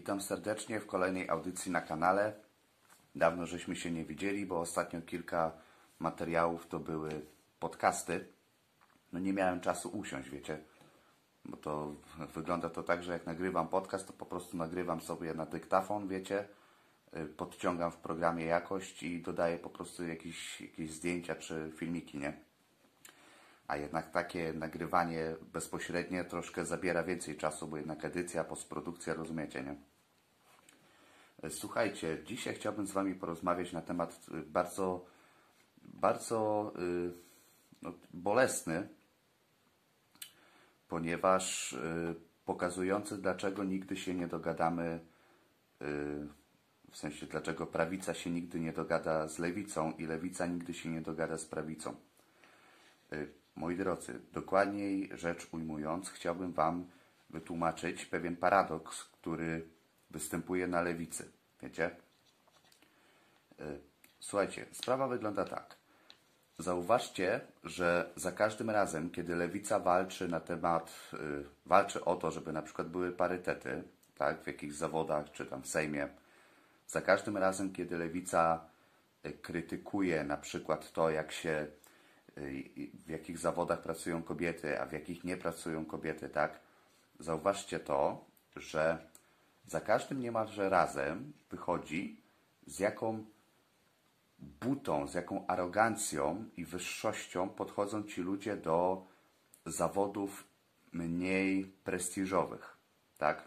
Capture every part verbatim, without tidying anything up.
Witam serdecznie w kolejnej audycji na kanale. Dawno żeśmy się nie widzieli, bo ostatnio kilka materiałów to były podcasty. No nie miałem czasu usiąść, wiecie, bo to wygląda to tak, że jak nagrywam podcast, to po prostu nagrywam sobie na dyktafon, wiecie, podciągam w programie jakość i dodaję po prostu jakieś, jakieś zdjęcia czy filmiki, nie? A jednak takie nagrywanie bezpośrednie troszkę zabiera więcej czasu, bo jednak edycja, postprodukcja, rozumiecie, nie? Słuchajcie, dzisiaj chciałbym z Wami porozmawiać na temat bardzo, bardzo yy, no, bolesny, ponieważ yy, pokazujący, dlaczego nigdy się nie dogadamy, yy, w sensie dlaczego prawica się nigdy nie dogada z lewicą i lewica nigdy się nie dogada z prawicą. Yy, moi drodzy, dokładniej rzecz ujmując, chciałbym Wam wytłumaczyć pewien paradoks, który występuje na lewicy. Wiecie? Słuchajcie, sprawa wygląda tak. Zauważcie, że za każdym razem, kiedy lewica walczy na temat, yy, walczy o to, żeby na przykład były parytety, tak, w jakichś zawodach, czy tam w Sejmie, za każdym razem, kiedy lewica yy, krytykuje na przykład to, jak się, yy, w jakich zawodach pracują kobiety, a w jakich nie pracują kobiety, tak, zauważcie to, że za każdym niemalże razem wychodzi, z jaką butą, z jaką arogancją i wyższością podchodzą ci ludzie do zawodów mniej prestiżowych, tak?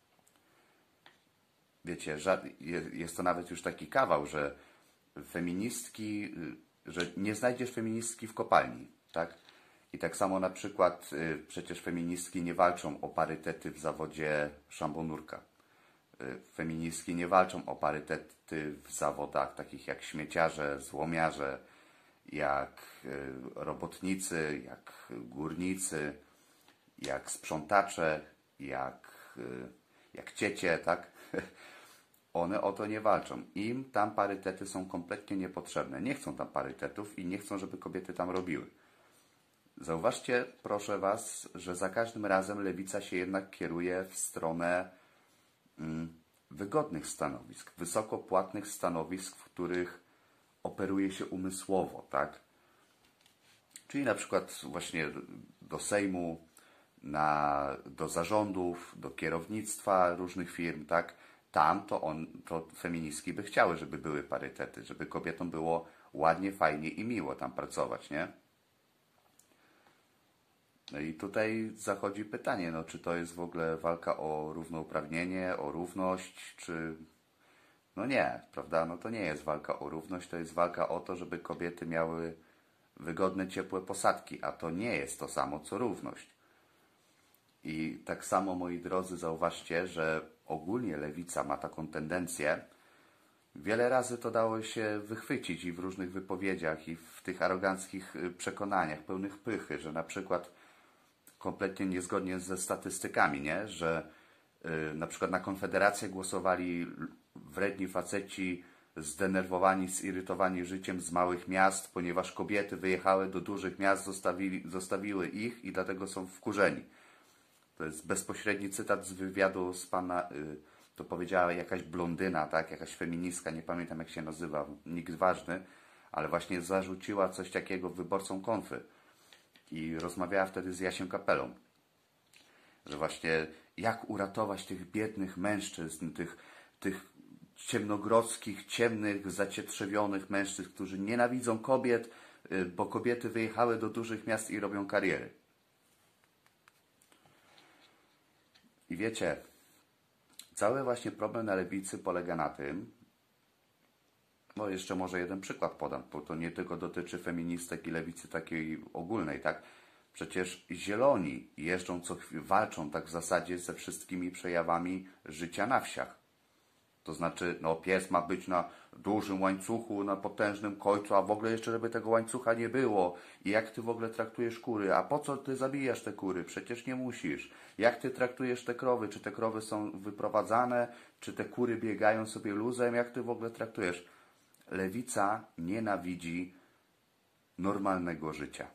Wiecie, jest to nawet już taki kawał, że feministki, że nie znajdziesz feministki w kopalni, tak? I tak samo na przykład przecież feministki nie walczą o parytety w zawodzie szambonurka. Feministki nie walczą o parytety w zawodach takich jak śmieciarze, złomiarze, jak robotnicy, jak górnicy, jak sprzątacze, jak, jak ciecie, tak? One o to nie walczą. Im tam parytety są kompletnie niepotrzebne. Nie chcą tam parytetów i nie chcą, żeby kobiety tam robiły. Zauważcie, proszę Was, że za każdym razem lewica się jednak kieruje w stronę wygodnych stanowisk, wysoko płatnych stanowisk, w których operuje się umysłowo, tak? Czyli na przykład właśnie do Sejmu, na, do zarządów, do kierownictwa różnych firm, tak? Tam to, on, to feministki by chciały, żeby były parytety, żeby kobietom było ładnie, fajnie i miło tam pracować, nie? No i tutaj zachodzi pytanie, no, czy to jest w ogóle walka o równouprawnienie, o równość, czy... No nie, prawda? No to nie jest walka o równość, to jest walka o to, żeby kobiety miały wygodne, ciepłe posadki, a to nie jest to samo, co równość. I tak samo, moi drodzy, zauważcie, że ogólnie lewica ma taką tendencję, wiele razy to dało się wychwycić i w różnych wypowiedziach, i w tych aroganckich przekonaniach, pełnych pychy, że na przykład kompletnie niezgodnie ze statystykami, nie? Że yy, na przykład na Konfederację głosowali wredni faceci zdenerwowani, zirytowani życiem z małych miast, ponieważ kobiety wyjechały do dużych miast, zostawili, zostawiły ich i dlatego są wkurzeni. To jest bezpośredni cytat z wywiadu z pana, yy, to powiedziała jakaś blondyna, tak? Jakaś feministka, nie pamiętam jak się nazywa, nikt ważny, ale właśnie zarzuciła coś takiego wyborcom Konfy. I rozmawiała wtedy z Jasiem Kapelą, że właśnie jak uratować tych biednych mężczyzn, tych, tych ciemnogrodzkich, ciemnych, zacietrzewionych mężczyzn, którzy nienawidzą kobiet, bo kobiety wyjechały do dużych miast i robią kariery. I wiecie, cały właśnie problem na lewicy polega na tym, no jeszcze może jeden przykład podam, bo to nie tylko dotyczy feministek i lewicy takiej ogólnej, tak? Przecież zieloni jeżdżą co chwilę, walczą tak w zasadzie ze wszystkimi przejawami życia na wsiach. To znaczy, no pies ma być na dużym łańcuchu, na potężnym końcu, a w ogóle jeszcze żeby tego łańcucha nie było. I jak ty w ogóle traktujesz kury? A po co ty zabijasz te kury? Przecież nie musisz. Jak ty traktujesz te krowy? Czy te krowy są wyprowadzane? Czy te kury biegają sobie luzem? Jak ty w ogóle traktujesz? Lewica nienawidzi normalnego życia.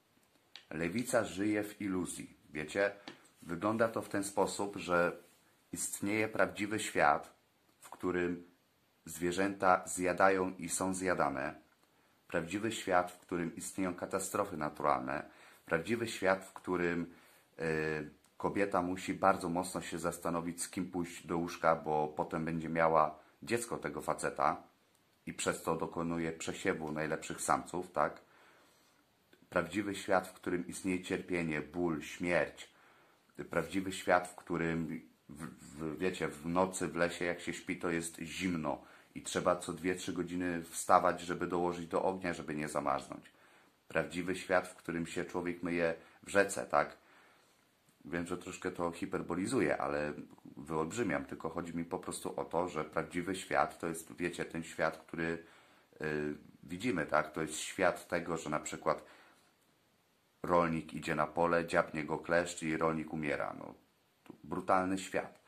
Lewica żyje w iluzji. Wiecie, wygląda to w ten sposób, że istnieje prawdziwy świat, w którym zwierzęta zjadają i są zjadane, prawdziwy świat, w którym istnieją katastrofy naturalne, prawdziwy świat, w którym y, kobieta musi bardzo mocno się zastanowić, z kim pójść do łóżka, bo potem będzie miała dziecko tego faceta i przez to dokonuje przesiewu najlepszych samców, tak? Prawdziwy świat, w którym istnieje cierpienie, ból, śmierć. Prawdziwy świat, w którym, w, w, wiecie, w nocy w lesie jak się śpi, to jest zimno i trzeba co dwie trzy godziny wstawać, żeby dołożyć do ognia, żeby nie zamarznąć. Prawdziwy świat, w którym się człowiek myje w rzece, tak? Wiem, że troszkę to hiperbolizuję, ale wyolbrzymiam, tylko chodzi mi po prostu o to, że prawdziwy świat to jest, wiecie, ten świat, który yy, widzimy, tak? To jest świat tego, że na przykład rolnik idzie na pole, dziabnie go kleszcz i rolnik umiera. No, brutalny świat.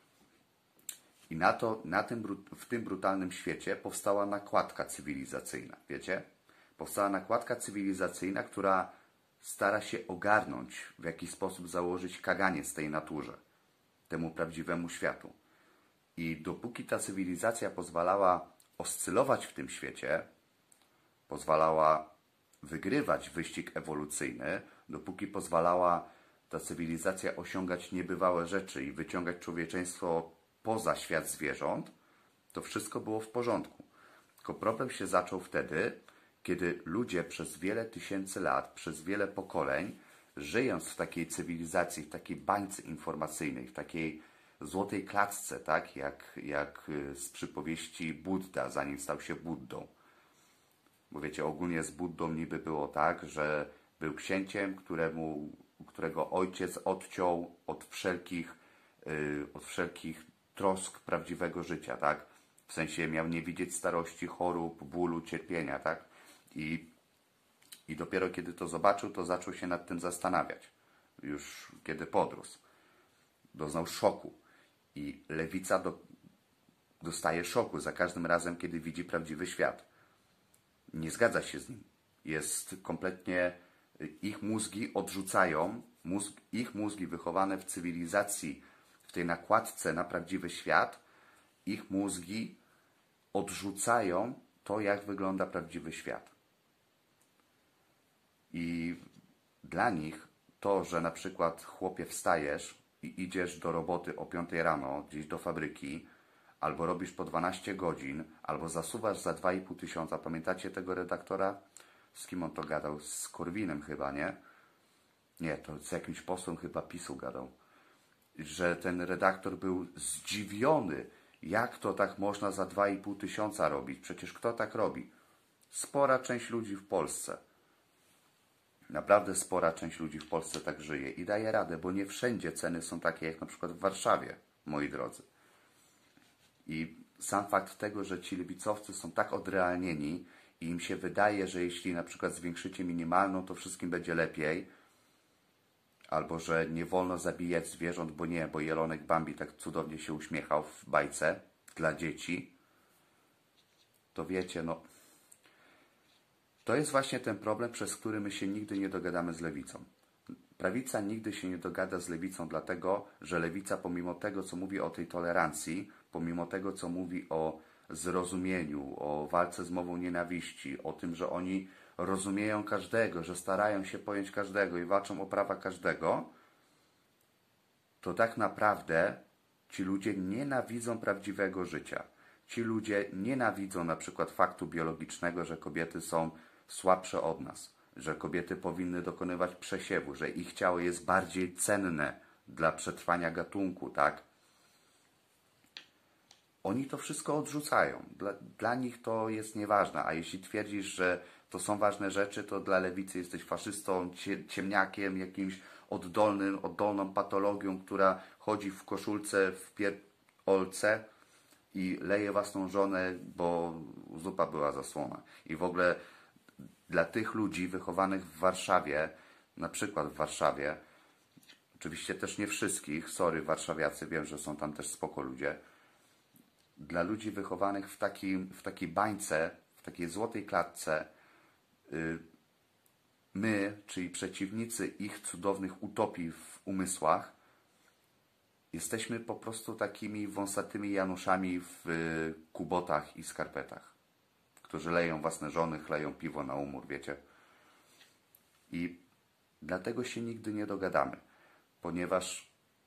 I na to, na tym, w tym brutalnym świecie powstała nakładka cywilizacyjna, wiecie? Powstała nakładka cywilizacyjna, która stara się ogarnąć, w jaki sposób założyć kaganiec tej naturze, temu prawdziwemu światu. I dopóki ta cywilizacja pozwalała oscylować w tym świecie, pozwalała wygrywać wyścig ewolucyjny, dopóki pozwalała ta cywilizacja osiągać niebywałe rzeczy i wyciągać człowieczeństwo poza świat zwierząt, to wszystko było w porządku. Tylko problem się zaczął wtedy, kiedy ludzie przez wiele tysięcy lat, przez wiele pokoleń, żyjąc w takiej cywilizacji, w takiej bańce informacyjnej, w takiej złotej klatce, tak, jak, jak z przypowieści Budda, zanim stał się Buddą. Bo wiecie, ogólnie z Buddą niby było tak, że był księciem, któremu, którego ojciec odciął od wszelkich, yy, od wszelkich trosk prawdziwego życia, tak? W sensie miał nie widzieć starości, chorób, bólu, cierpienia, tak? I, i dopiero kiedy to zobaczył, to zaczął się nad tym zastanawiać. Już kiedy podrósł. Doznał szoku. I lewica do, dostaje szoku za każdym razem, kiedy widzi prawdziwy świat. Nie zgadza się z nim. Jest kompletnie... Ich mózgi odrzucają, mózg, ich mózgi wychowane w cywilizacji, w tej nakładce na prawdziwy świat, ich mózgi odrzucają to, jak wygląda prawdziwy świat. I dla nich to, że na przykład chłopie wstajesz i idziesz do roboty o piątej rano, gdzieś do fabryki, albo robisz po dwanaście godzin, albo zasuwasz za dwa i pół tysiąca. Pamiętacie tego redaktora? Z kim on to gadał? Z Korwinem chyba, nie? Nie, to z jakimś posłem chyba PiSu gadał. Że ten redaktor był zdziwiony, jak to tak można za dwa i pół tysiąca robić. Przecież kto tak robi? Spora część ludzi w Polsce. Naprawdę spora część ludzi w Polsce tak żyje i daje radę, bo nie wszędzie ceny są takie jak na przykład w Warszawie, moi drodzy. I sam fakt tego, że ci lewicowcy są tak odrealnieni i im się wydaje, że jeśli na przykład zwiększycie minimalną, to wszystkim będzie lepiej, albo że nie wolno zabijać zwierząt, bo nie, bo Jelonek Bambi tak cudownie się uśmiechał w bajce dla dzieci, to wiecie, no to jest właśnie ten problem, przez który my się nigdy nie dogadamy z lewicą. Prawica nigdy się nie dogada z lewicą, dlatego że lewica pomimo tego, co mówi o tej tolerancji, pomimo tego, co mówi o zrozumieniu, o walce z mową nienawiści, o tym, że oni rozumieją każdego, że starają się pojąć każdego i walczą o prawa każdego, to tak naprawdę ci ludzie nienawidzą prawdziwego życia. Ci ludzie nienawidzą na przykład faktu biologicznego, że kobiety są słabsze od nas, że kobiety powinny dokonywać przesiewu, że ich ciało jest bardziej cenne dla przetrwania gatunku, tak? Oni to wszystko odrzucają. Dla, dla nich to jest nieważne, a jeśli twierdzisz, że to są ważne rzeczy, to dla lewicy jesteś faszystą, ciemniakiem, jakimś oddolnym, oddolną patologią, która chodzi w koszulce, w pierolce i leje własną żonę, bo zupa była zasłona. I w ogóle dla tych ludzi wychowanych w Warszawie, na przykład w Warszawie, oczywiście też nie wszystkich, sorry warszawiacy, wiem, że są tam też spoko ludzie, dla ludzi wychowanych w, takim, w takiej bańce, w takiej złotej klatce, yy, my, czyli przeciwnicy ich cudownych utopii w umysłach, jesteśmy po prostu takimi wąsatymi Januszami w y, kubotach i skarpetach, którzy leją własne żony, chleją piwo na umór, wiecie. I dlatego się nigdy nie dogadamy, ponieważ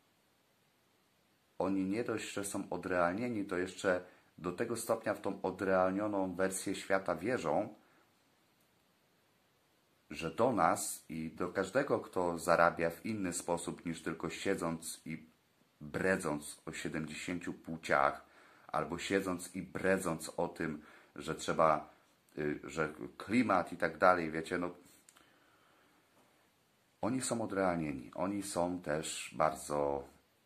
oni nie dość, że są odrealnieni, to jeszcze do tego stopnia w tą odrealnioną wersję świata wierzą, że do nas i do każdego, kto zarabia w inny sposób niż tylko siedząc i bredząc o siedemdziesięciu płciach, albo siedząc i bredząc o tym, że trzeba, y, że klimat i tak dalej, wiecie, no oni są odrealnieni. Oni są też bardzo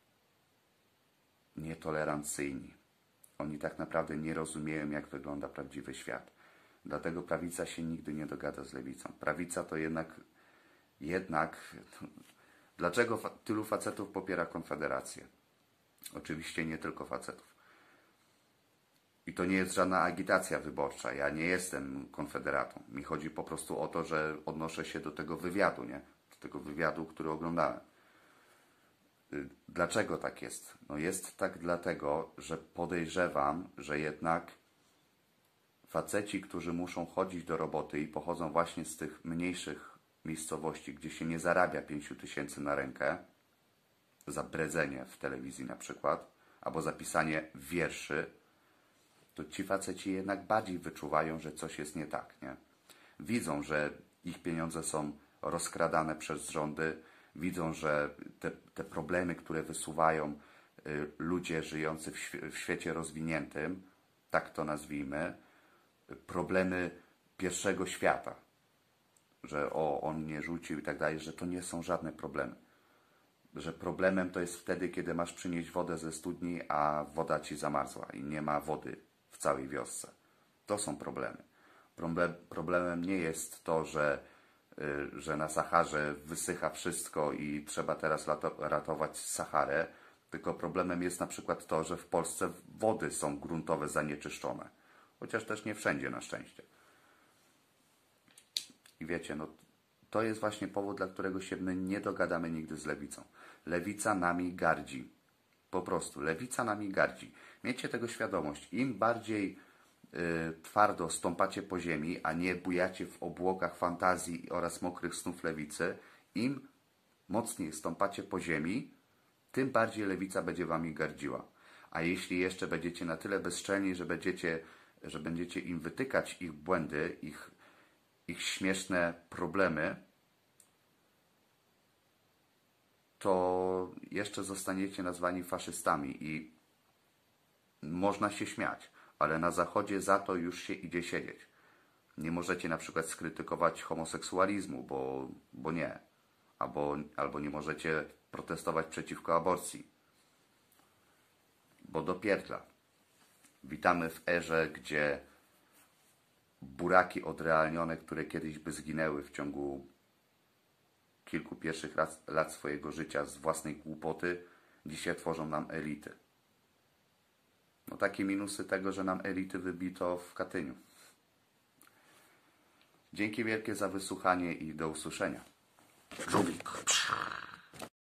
nietolerancyjni. Oni tak naprawdę nie rozumieją, jak wygląda prawdziwy świat. Dlatego prawica się nigdy nie dogada z lewicą. Prawica to jednak, jednak, dlaczego fa tylu facetów popiera Konfederację? Oczywiście nie tylko facetów. I to nie jest żadna agitacja wyborcza. Ja nie jestem konfederatą. Mi chodzi po prostu o to, że odnoszę się do tego wywiadu, nie? Do tego wywiadu, który oglądałem. Dlaczego tak jest? No jest tak dlatego, że podejrzewam, że jednak faceci, którzy muszą chodzić do roboty i pochodzą właśnie z tych mniejszych miejscowości, gdzie się nie zarabia pięciu tysięcy na rękę, za bredzenie w telewizji na przykład, albo zapisanie wierszy, to ci faceci jednak bardziej wyczuwają, że coś jest nie tak, nie? Widzą, że ich pieniądze są rozkradane przez rządy, widzą, że te, te problemy, które wysuwają y, ludzie żyjący w, świe w świecie rozwiniętym, tak to nazwijmy, problemy pierwszego świata, że o, on mnie rzucił i tak dalej, że to nie są żadne problemy. Że problemem to jest wtedy, kiedy masz przynieść wodę ze studni, a woda ci zamarzła i nie ma wody w całej wiosce. To są problemy. Problem, problemem nie jest to, że, y, że na Saharze wysycha wszystko i trzeba teraz lato, ratować Saharę, tylko problemem jest na przykład to, że w Polsce wody są gruntowe zanieczyszczone. Chociaż też nie wszędzie na szczęście. I wiecie, no to jest właśnie powód, dla którego się my nie dogadamy nigdy z lewicą. Lewica nami gardzi. Po prostu, lewica nami gardzi. Miejcie tego świadomość. Im bardziej y, twardo stąpacie po ziemi, a nie bujacie w obłokach fantazji oraz mokrych snów lewicy, im mocniej stąpacie po ziemi, tym bardziej lewica będzie wami gardziła. A jeśli jeszcze będziecie na tyle bezczelni, że będziecie, że będziecie im wytykać ich błędy, ich, ich śmieszne problemy, to jeszcze zostaniecie nazwani faszystami i można się śmiać, ale na Zachodzie za to już się idzie siedzieć. Nie możecie na przykład skrytykować homoseksualizmu, bo, bo nie. Albo, albo nie możecie protestować przeciwko aborcji, bo dopierdla. Witamy w erze, gdzie buraki odrealnione, które kiedyś by zginęły w ciągu kilku pierwszych lat, lat swojego życia z własnej głupoty, dzisiaj tworzą nam elity. No takie minusy tego, że nam elity wybito w Katyniu. Dzięki wielkie za wysłuchanie i do usłyszenia. Żółwik.